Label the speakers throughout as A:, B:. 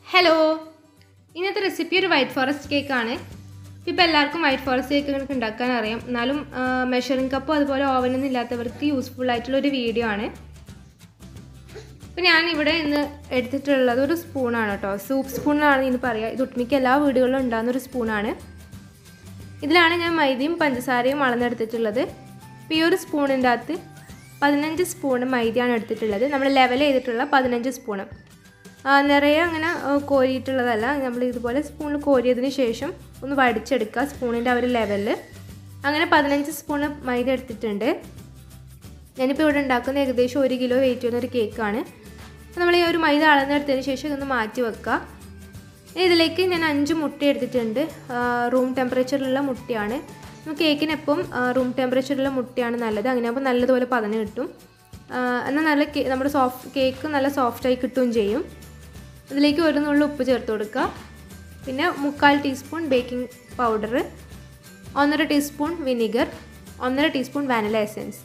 A: Hello, ഇന്നത്തെ recipe ഒരു white forest കേക്കാണ്. ഇപ്പോൾ എല്ലാവർക്കും വൈറ്റ് ഫോറസ്റ്റ് കേക്ക് ഉണ്ടാക്കാൻ അറിയാം. എന്നാലും മെഷറിംഗ് കപ്പും അതുപോലെ ഓവനൊന്നും ഇല്ലാത്തവർക്ക് യൂസ്ഫുൾ ആയിട്ടുള്ളൊരു വീഡിയോ ആണ്. അപ്പോൾ ഞാനിവിടെ ഇന്ന് എടുത്തിട്ടുള്ളത് ഒരു സ്പൂണാണ് കേട്ടോ. സൂപ്പ് സ്പൂണാണ് ഇന്ന് പറയുക. ഇത് ഒട്ടുമിക്ക എല്ലാ വീടുകളിലും ഉണ്ടാകുന്നൊരു സ്പൂണാണ്. ഇതിലാണ് ഞാൻ മൈദയും പഞ്ചസാരയും അളന്നെടുത്തിട്ടുള്ളത്. ഇപ്പോൾ ഈ ഒരു സ്പൂണിൻ്റെ അകത്ത് 15 സ്പൂണ് മൈദയാണ് എടുത്തിട്ടുള്ളത്. നമ്മൾ ലെവൽ ചെയ്തിട്ടുള്ള 15 സ്പൂണ്. നിറയെ അങ്ങനെ കോരിയിട്ടുള്ളതല്ല. നമ്മൾ ഇതുപോലെ സ്പൂണിൽ കോരിയതിന് ശേഷം ഒന്ന് വടിച്ചെടുക്കുക സ്പൂണിൻ്റെ ആ ഒരു ലെവലിൽ. അങ്ങനെ 15 സ്പൂണ് മൈദ എടുത്തിട്ടുണ്ട്. ഞാനിപ്പോൾ ഇവിടെ ഉണ്ടാക്കുന്ന ഏകദേശം 1 കിലോ വെയിറ്റ് ചെയ്യുന്നൊരു കേക്കാണ്. നമ്മൾ ഈ ഒരു മൈദ അളന്നെടുത്തതിന് ശേഷം ഇതൊന്ന് മാറ്റി വെക്കുക. ഇതിലേക്ക് ഞാൻ 5 മുട്ട എടുത്തിട്ടുണ്ട്. റൂം ടെമ്പറേച്ചറിലുള്ള മുട്ടയാണ്. കേക്കിന് എപ്പം റൂം ടെമ്പറേച്ചറിലുള്ള മുട്ടയാണ് നല്ലത്. അങ്ങനെ ആകുമ്പോൾ നല്ലതുപോലെ പതഞ്ഞ് കിട്ടും. എന്നാൽ നല്ല നമ്മുടെ കേക്ക് നല്ല സോഫ്റ്റായി കിട്ടുകയും ചെയ്യും. ഇതിലേക്ക് 1 നുള്ളി ഉപ്പ് ചേർത്ത് കൊടുക്കുക. പിന്നെ 3/4 teaspoon baking powder, 1.5 teaspoon vinegar, 1.5 teaspoon vanilla essence.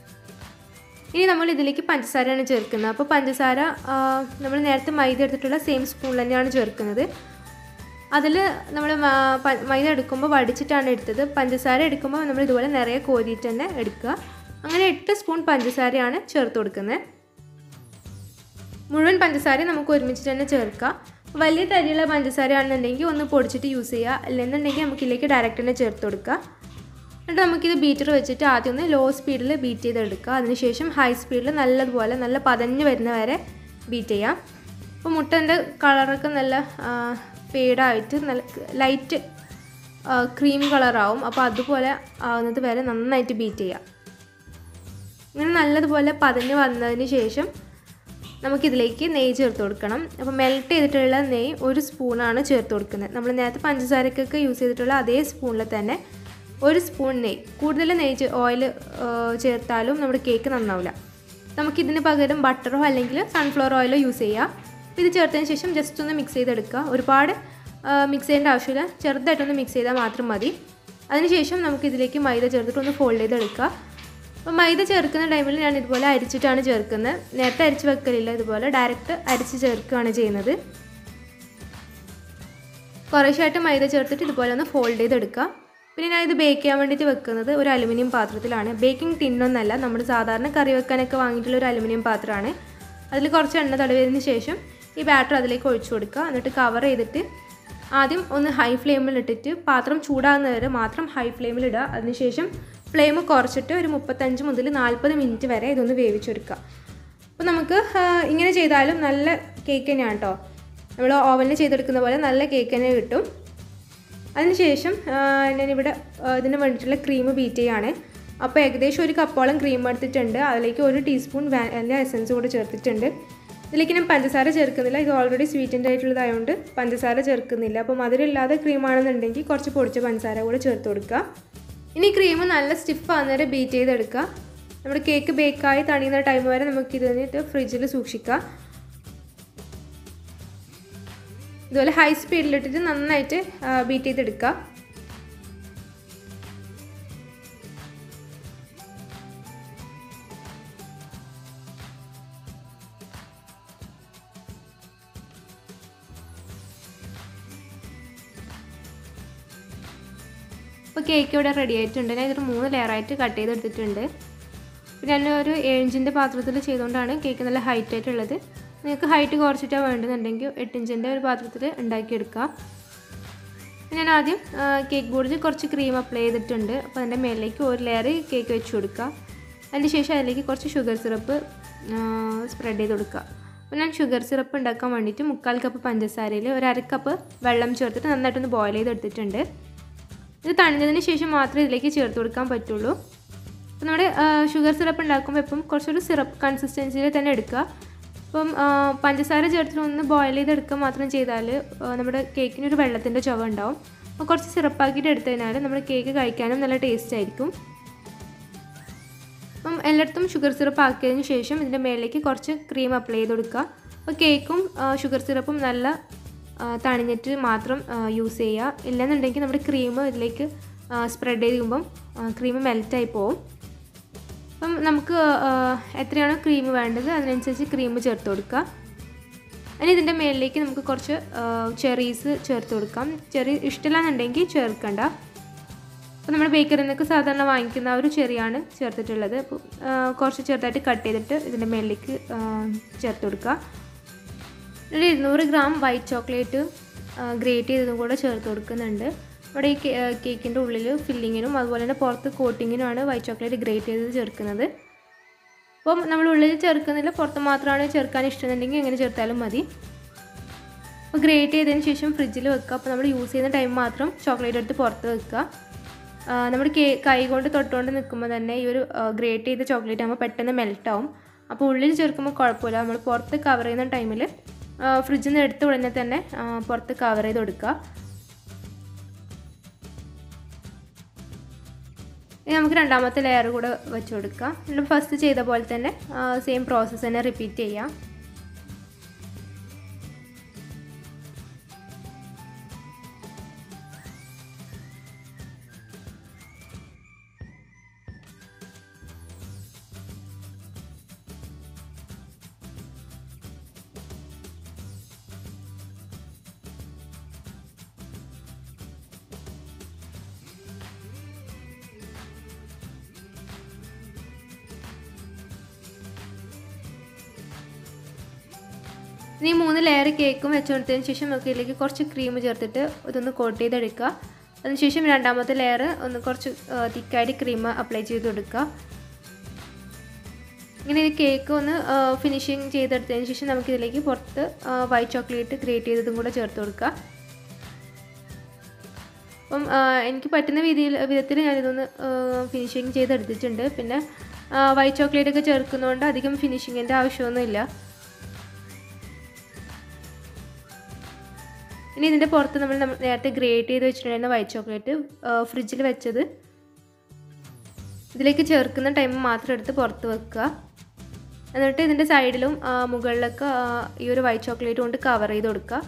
A: ഇനി നമ്മൾ ഇതിലേക്ക് പഞ്ചസാരയാണ് ചേർക്കുന്നത്. അപ്പോൾ പഞ്ചസാര നമ്മൾ നേരത്തെ മൈദ എടുത്തിട്ടുള്ള സെയിം സ്പൂണിൽ തന്നെയാണ് ചേർക്കുന്നത്. അതിൽ നമ്മൾ മൈദ എടുക്കുമ്പോൾ വടിച്ചിട്ടാണ് എടുത്തത്. പഞ്ചസാര എടുക്കുമ്പോൾ നമ്മൾ ഇതുപോലെ നിറയെ കോരിയിട്ട് തന്നെ എടുക്കുക. അങ്ങനെ 8 സ്പൂൺ പഞ്ചസാരയാണ് ചേർത്ത് കൊടുക്കുന്നത്. മുഴുവൻ പഞ്ചസാര നമുക്ക് ഒരുമിച്ചിട്ട് തന്നെ ചേർക്കാം. വലിയ തരിയുള്ള പഞ്ചസാരയാണെന്നുണ്ടെങ്കിൽ ഒന്ന് പൊടിച്ചിട്ട് യൂസ് ചെയ്യുക. അല്ലെന്നുണ്ടെങ്കിൽ നമുക്കിതിലേക്ക് ഡയറക്റ്റ് തന്നെ ചേർത്ത് കൊടുക്കുക. എന്നിട്ട് നമുക്കിത് ബീറ്റർ വെച്ചിട്ട് ആദ്യം ഒന്ന് ലോ സ്പീഡിൽ ബീറ്റ് ചെയ്തെടുക്കുക. അതിനുശേഷം ഹൈ സ്പീഡിൽ നല്ലതുപോലെ നല്ല പതഞ്ഞ് വരുന്ന വരെ ബീറ്റ് ചെയ്യാം. അപ്പോൾ മുട്ടൻ്റെ കളറൊക്കെ നല്ല ഫേഡായിട്ട് നല്ല ലൈറ്റ് ക്രീം കളറാവും. അപ്പോൾ അതുപോലെ ആവുന്നത് വരെ നന്നായിട്ട് ബീറ്റ് ചെയ്യാം. ഇങ്ങനെ നല്ലതുപോലെ പതഞ്ഞ് വന്നതിന് ശേഷം നമുക്കിതിലേക്ക് നെയ്യ് ചേർത്ത് കൊടുക്കണം. അപ്പോൾ മെൽറ്റ് ചെയ്തിട്ടുള്ള നെയ്യ് 1 സ്പൂണാണ് ചേർത്ത് കൊടുക്കുന്നത്. നമ്മൾ നേരത്തെ പഞ്ചസാരക്കൊക്കെ യൂസ് ചെയ്തിട്ടുള്ള അതേ സ്പൂണിൽ തന്നെ 1 സ്പൂൺ നെയ്യ്. കൂടുതൽ നെയ്യ് ഓയിൽ ചേർത്താലും നമ്മുടെ കേക്ക് നന്നാവില്ല. നമുക്കിതിന് പകരം ബട്ടറോ അല്ലെങ്കിൽ സൺഫ്ലവർ ഓയിലോ യൂസ് ചെയ്യാം. ഇത് ചേർത്തതിന് ശേഷം ജസ്റ്റ് ഒന്ന് മിക്സ് ചെയ്തെടുക്കുക. ഒരുപാട് മിക്സ് ചെയ്യേണ്ട ആവശ്യമില്ല. ചെറുതായിട്ടൊന്ന് മിക്സ് ചെയ്താൽ മാത്രം മതി. അതിനുശേഷം നമുക്കിതിലേക്ക് മൈദ ചേർത്തിട്ട് ഒന്ന് ഫോൾഡ് ചെയ്തെടുക്കുക. അപ്പോൾ മൈദ ചേർക്കുന്ന ടൈമിൽ ഞാൻ ഇതുപോലെ അരിച്ചിട്ടാണ് ചേർക്കുന്നത്. നേരത്തെ അരിച്ച് വെക്കലില്ല. ഇതുപോലെ ഡയറക്റ്റ് അരിച്ച് ചേർക്കുകയാണ് ചെയ്യുന്നത്. കുറേശ്ശായിട്ട് മൈദ ചേർത്തിട്ട് ഇതുപോലെ ഒന്ന് ഫോൾഡ് ചെയ്തെടുക്കുക. പിന്നെ ഞാൻ ഇത് ബേക്ക് ചെയ്യാൻ വേണ്ടിയിട്ട് വെക്കുന്നത് ഒരു അലുമിനിയം പാത്രത്തിലാണ്. ബേക്കിംഗ് ടിന്നൊന്നല്ല, നമ്മൾ സാധാരണ കറി വെക്കാനൊക്കെ വാങ്ങിയിട്ടുള്ള ഒരു അലുമിനിയം പാത്രമാണ്. അതിൽ കുറച്ച് എണ്ണ തടവിയതിന് ശേഷം ഈ ബാറ്റർ അതിലേക്ക് ഒഴിച്ചു കൊടുക്കുക. എന്നിട്ട് കവർ ചെയ്തിട്ട് ആദ്യം ഒന്ന് ഹൈ ഫ്ലെയിമിൽ ഇട്ടിട്ട് പാത്രം ചൂടാകുന്ന വരെ മാത്രം ഹൈ ഫ്ലെയിമിൽ ഇടുക. അതിനുശേഷം ഫ്ലെയിം കുറച്ചിട്ട് ഒരു 35 മുതൽ 40 മിനിറ്റ് വരെ ഇതൊന്ന് വേവിച്ചെടുക്കുക. അപ്പോൾ നമുക്ക് ഇങ്ങനെ ചെയ്താലും നല്ല കേക്ക് തന്നെയാണ് കേട്ടോ. നമ്മൾ ഓവനിൽ ചെയ്തെടുക്കുന്ന പോലെ നല്ല കേക്ക് തന്നെ കിട്ടും. അതിനുശേഷം ഞാനിവിടെ ഇതിന് വേണ്ടിയിട്ടുള്ള ക്രീം ബീറ്റ് ചെയ്യാണ്. അപ്പോൾ ഏകദേശം 1 കപ്പോളം ക്രീം എടുത്തിട്ടുണ്ട്. അതിലേക്ക് 1 ടീസ്പൂൺ വാനില എസൻസ് കൂടെ ചേർത്തിട്ടുണ്ട്. ഇതിലേക്ക് ഞാൻ പഞ്ചസാര ചേർക്കുന്നില്ല. ഇത് ഓൾറെഡി സ്വീറ്റൻഡ് ആയിട്ടുള്ളതായതുകൊണ്ട് പഞ്ചസാര ചേർക്കുന്നില്ല. അപ്പോൾ മധുരമില്ലാതെ ക്രീമാണെന്നുണ്ടെങ്കിൽ കുറച്ച് പൊടിച്ച പഞ്ചസാര കൂടെ ചേർത്ത് കൊടുക്കുക. ഇനി ക്രീം നല്ല സ്റ്റിഫ് ആകുന്നവരെ ബീറ്റ് ചെയ്തെടുക്കുക. നമ്മുടെ കേക്ക് ബേക്കായി തണിയുന്ന ടൈം വരെ നമുക്ക് ഇതിട്ട് ഫ്രിഡ്ജിൽ സൂക്ഷിക്കാം. ഇതുപോലെ ഹൈ സ്പീഡിലിട്ടിട്ട് നന്നായിട്ട് ബീറ്റ് ചെയ്തെടുക്കുക. അപ്പോൾ കേക്ക് ഇവിടെ റെഡി ആയിട്ടുണ്ട്. ഞാൻ ഇതൊരു 3 ലെയറായിട്ട് കട്ട് ചെയ്തെടുത്തിട്ടുണ്ട്. പിന്നെ ഞാൻ ഒരു 7 ഇഞ്ചിൻ്റെ പാത്രത്തിൽ ചെയ്തുകൊണ്ടാണ് കേക്ക് നല്ല ഹൈറ്റ് ആയിട്ടുള്ളത്. നിങ്ങൾക്ക് ഹൈറ്റ് കുറച്ചിട്ടാണ് വേണ്ടതെന്നുണ്ടെങ്കിൽ 8 ഇഞ്ചിൻ്റെ ഒരു പാത്രത്തിൽ ഉണ്ടാക്കിയെടുക്കുക. ഞാൻ ആദ്യം കേക്ക് ബോർഡിൽ കുറച്ച് ക്രീം അപ്ലൈ ചെയ്തിട്ടുണ്ട്. അപ്പോൾ അതിൻ്റെ മേലേക്ക് 1 ലെയർ കേക്ക് വെച്ച് കൊടുക്കുക. അതിന് ശേഷം അതിലേക്ക് കുറച്ച് ഷുഗർ സിറപ്പ് സ്പ്രെഡ് ചെയ്ത് കൊടുക്കുക. അപ്പോൾ ഞാൻ ഷുഗർ സിറപ്പ് ഉണ്ടാക്കാൻ വേണ്ടിയിട്ട് 3/4 കപ്പ് പഞ്ചസാരയിൽ 1/2 കപ്പ് വെള്ളം ചേർത്തിട്ട് നന്നായിട്ടൊന്ന് ബോയിൽ ചെയ്തെടുത്തിട്ടുണ്ട്. ഇത് തണിഞ്ഞതിന് ശേഷം മാത്രമേ ഇതിലേക്ക് ചേർത്ത് കൊടുക്കാൻ പറ്റുള്ളൂ. അപ്പോൾ നമ്മുടെ ഷുഗർ സിറപ്പ് ഉണ്ടാക്കുമ്പോൾ എപ്പം കുറച്ചൊരു സിറപ്പ് കൺസിസ്റ്റൻസിയിൽ തന്നെ എടുക്കുക. അപ്പം പഞ്ചസാര ചേർത്തിട്ട് ഒന്ന് ബോയിൽ ചെയ്തെടുക്കുക മാത്രം ചെയ്താൽ നമ്മുടെ കേക്കിനൊരു വെള്ളത്തിൻ്റെ ചുവ ഉണ്ടാവും. അപ്പോൾ കുറച്ച് സിറപ്പാക്കിയിട്ട് എടുത്തു കഴിഞ്ഞാൽ നമ്മുടെ കേക്ക് കഴിക്കാനും നല്ല ടേസ്റ്റ് ആയിരിക്കും. അപ്പം എല്ലായിടത്തും ഷുഗർ സിറപ്പ് ആക്കിയതിന് ശേഷം ഇതിൻ്റെ മേലേക്ക് കുറച്ച് ക്രീം അപ്ലൈ ചെയ്ത് കൊടുക്കുക. അപ്പോൾ കേക്കും ഷുഗർ സിറപ്പും നല്ല തണിഞ്ഞിട്ട് മാത്രം യൂസ് ചെയ്യുക. ഇല്ലെന്നുണ്ടെങ്കിൽ നമ്മുടെ ക്രീം ഇതിലേക്ക് സ്പ്രെഡ് ചെയ്യുമ്പം ക്രീം മെൽറ്റായി പോവും. അപ്പം നമുക്ക് എത്രയാണോ ക്രീം വേണ്ടത് അതിനനുസരിച്ച് ക്രീം ചേർത്ത് കൊടുക്കുക. ഇനി ഇതിൻ്റെ മേളിലേക്ക് നമുക്ക് കുറച്ച് ചെറീസ് ചേർത്ത് കൊടുക്കാം. ചെറി ഇഷ്ടമില്ലാന്നുണ്ടെങ്കിൽ ചേർക്കണ്ട. അപ്പോൾ നമ്മൾ ബേക്കറിയിൽ നിന്നൊക്കെ സാധാരണ വാങ്ങിക്കുന്ന ഒരു ചെറിയാണ് ചേർത്തിട്ടുള്ളത്. അപ്പോൾ കുറച്ച് ചെറുതായിട്ട് കട്ട് ചെയ്തിട്ട് ഇതിൻ്റെ മേളിലേക്ക് ചേർത്ത് കൊടുക്കുക. ഒരു 200 ഗ്രാം വൈറ്റ് ചോക്ലേറ്റ് ഗ്രേറ്റ് ചെയ്തതും കൂടെ ചേർത്ത് കൊടുക്കുന്നുണ്ട്. ഇവിടെ ഈ കേക്കിൻ്റെ ഉള്ളിൽ ഫില്ലിങ്ങിനും അതുപോലെ തന്നെ പുറത്ത് കോട്ടിങ്ങിനുമാണ് വൈറ്റ് ചോക്ലേറ്റ് ഗ്രേറ്റ് ചെയ്ത് ചേർക്കുന്നത്. അപ്പം നമ്മൾ ഉള്ളിൽ ചേർക്കുന്നില്ല, പുറത്ത് മാത്രമാണ് ചേർക്കാൻ ഇഷ്ടമുണ്ടെങ്കിൽ എങ്ങനെ ചേർത്താലും മതി. അപ്പോൾ ഗ്രേറ്റ് ചെയ്തതിന് ശേഷം ഫ്രിഡ്ജിൽ വെക്കുക. അപ്പോൾ നമ്മൾ യൂസ് ചെയ്യുന്ന ടൈം മാത്രം ചോക്ലേറ്റ് എടുത്ത് പുറത്ത് വെക്കുക. നമ്മൾ കൈ കൊണ്ട് തൊട്ടുകൊണ്ട് നിൽക്കുമ്പോൾ തന്നെ ഈ ഒരു ഗ്രേറ്റ് ചെയ്ത ചോക്ലേറ്റ് ആകുമ്പോൾ പെട്ടെന്ന് മെൽട്ടാവും. അപ്പോൾ ഉള്ളിൽ ചേർക്കുമ്പോൾ കുഴപ്പമില്ല. നമ്മൾ പുറത്ത് കവർ ചെയ്യുന്ന ടൈമിൽ ഫ്രിഡ്ജിൽ നിന്ന് എടുത്ത ഉടനെ തന്നെ പുറത്ത് കവർ ചെയ്ത് കൊടുക്കുക. ഇനി നമുക്ക് രണ്ടാമത്തെ ലെയർ കൂടെ വെച്ച് കൊടുക്കാം. നമ്മൾ ഫസ്റ്റ് ചെയ്ത പോലെ തന്നെ സെയിം പ്രോസസ്സ് തന്നെ റിപ്പീറ്റ് ചെയ്യാം. ഇനി 3 ലെയർ കേക്കും വെച്ച് കൊടുത്തതിന് ശേഷം നമുക്ക് ഇതിലേക്ക് കുറച്ച് ക്രീം ചേർത്തിട്ട് ഇതൊന്ന് കോട്ട് ചെയ്തെടുക്കുക. അതിനുശേഷം രണ്ടാമത്തെ ലെയർ ഒന്ന് കുറച്ച് തിക്കായിട്ട് ക്രീം അപ്ലൈ ചെയ്ത് കൊടുക്കുക. ഇങ്ങനെ ഈ കേക്ക് ഒന്ന് ഫിനിഷിങ് ചെയ്തെടുത്തതിന് ശേഷം നമുക്കിതിലേക്ക് പുറത്ത് വൈറ്റ് ചോക്ലേറ്റ് ഗ്രേറ്റ് ചെയ്തതും കൂടെ ചേർത്ത് കൊടുക്കുക. അപ്പം എനിക്ക് പറ്റുന്ന വിധത്തിൽ ഞാനിതൊന്ന് ഫിനിഷിങ് ചെയ്തെടുത്തിട്ടുണ്ട്. പിന്നെ വൈറ്റ് ചോക്ലേറ്റൊക്കെ ചേർക്കുന്നതുകൊണ്ട് അധികം ഫിനിഷിങ്ങിൻ്റെ ആവശ്യമൊന്നുമില്ല. ഇനി ഇതിൻ്റെ പുറത്ത് നമ്മൾ നേരത്തെ ഗ്രേറ്റ് ചെയ്ത് വെച്ചിട്ടുണ്ടായിരുന്ന വൈറ്റ് ചോക്ലേറ്റ് ഫ്രിഡ്ജിൽ വെച്ചത് ഇതിലേക്ക് ചേർക്കുന്ന ടൈം മാത്രം എടുത്ത് പുറത്ത് വെക്കുക. എന്നിട്ട് ഇതിൻ്റെ സൈഡിലും മുകളിലൊക്കെ ഈ ഒരു വൈറ്റ് ചോക്ലേറ്റ് കൊണ്ട് കവർ ചെയ്ത് കൊടുക്കുക.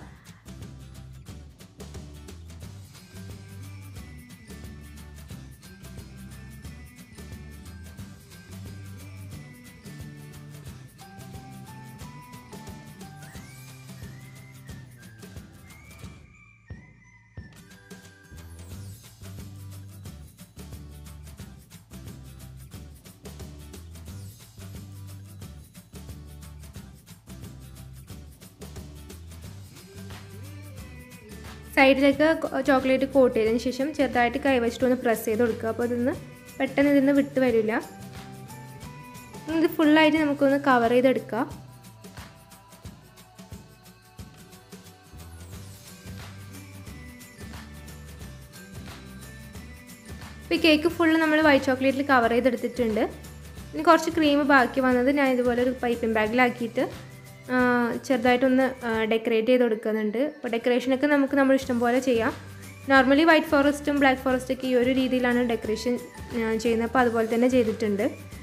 A: സൈഡിലേക്ക് ചോക്ലേറ്റ് കോട്ട് ചെയ്തതിന് ശേഷം ചെറുതായിട്ട് കൈവച്ചിട്ട് ഒന്ന് പ്രസ് ചെയ്ത് കൊടുക്കുക. അപ്പോൾ ഇതിന്ന് പെട്ടെന്ന് ഇതിന്ന് വിട്ട് വരില്ല. ഇത് ഫുള്ളായിട്ട് നമുക്കൊന്ന് കവർ ചെയ്തെടുക്കുക. ഇപ്പോൾ ഈ കേക്ക് ഫുള്ള് നമ്മൾ വൈറ്റ് ചോക്ലേറ്റിൽ കവർ ചെയ്തെടുത്തിട്ടുണ്ട്. ഇനി കുറച്ച് ക്രീം ബാക്കി വന്നത് ഞാൻ ഇതുപോലെ ഒരു പൈപ്പിംഗ് ബാഗിലാക്കിയിട്ട് ചെറുതായിട്ടൊന്ന് ഡെക്കറേറ്റ് ചെയ്ത് കൊടുക്കുന്നുണ്ട്. അപ്പോൾ ഡെക്കറേഷനൊക്കെ നമുക്ക് നമ്മൾ ഇഷ്ടം പോലെ ചെയ്യാം. നോർമലി വൈറ്റ് ഫോറസ്റ്റും ബ്ലാക്ക് ഫോറസ്റ്റൊക്കെ ഈ ഒരു രീതിയിലാണ് ഡെക്കറേഷൻ ചെയ്യുന്നത്. അപ്പോൾ അതുപോലെ തന്നെ ചെയ്തിട്ടുണ്ട്.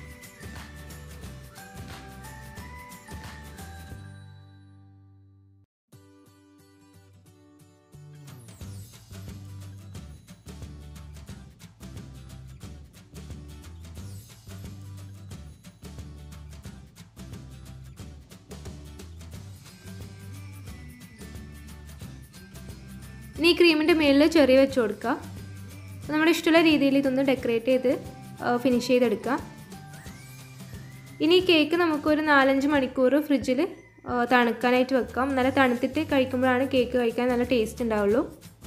A: ഇനി ഈ ക്രീമിൻ്റെ മേളിൽ ചെറി വെച്ച് കൊടുക്കുക. നമ്മുടെ ഇഷ്ടമുള്ള രീതിയിൽ ഇതൊന്ന് ഡെക്കറേറ്റ് ചെയ്ത് ഫിനിഷ് ചെയ്തെടുക്കുക. ഇനി ഈ കേക്ക് നമുക്കൊരു 4-5 മണിക്കൂർ ഫ്രിഡ്ജിൽ തണുക്കാനായിട്ട് വെക്കാം. നല്ല തണുത്തിട്ട് കഴിക്കുമ്പോഴാണ് കേക്ക് കഴിക്കാൻ നല്ല ടേസ്റ്റ് ഉണ്ടാവുള്ളൂ.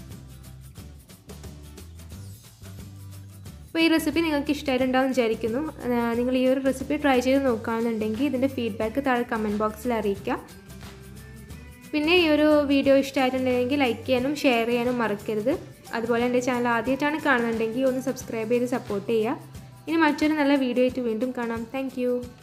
A: അപ്പോൾ ഈ റെസിപ്പി നിങ്ങൾക്ക് ഇഷ്ടമായിട്ടുണ്ടാവും വിചാരിക്കുന്നു. നിങ്ങൾ ഈ ഒരു റെസിപ്പി ട്രൈ ചെയ്ത് നോക്കുകയാണെന്നുണ്ടെങ്കിൽ ഇതിൻ്റെ ഫീഡ്ബാക്ക് താഴെ കമൻറ്റ് ബോക്സിൽ അറിയിക്കുക. പിന്നെ ഈ ഒരു വീഡിയോ ഇഷ്ടമായിട്ടുണ്ടെങ്കിൽ ലൈക്ക് ചെയ്യാനും ഷെയർ ചെയ്യാനും മറക്കരുത്. അതുപോലെ എൻ്റെ ചാനൽ ആദ്യമായിട്ടാണ് കാണുന്നുണ്ടെങ്കിൽ ഒന്ന് സബ്സ്ക്രൈബ് ചെയ്ത് സപ്പോർട്ട് ചെയ്യുക. ഇനി മറ്റൊരു നല്ല വീഡിയോ ആയിട്ട് വീണ്ടും കാണാം. താങ്ക്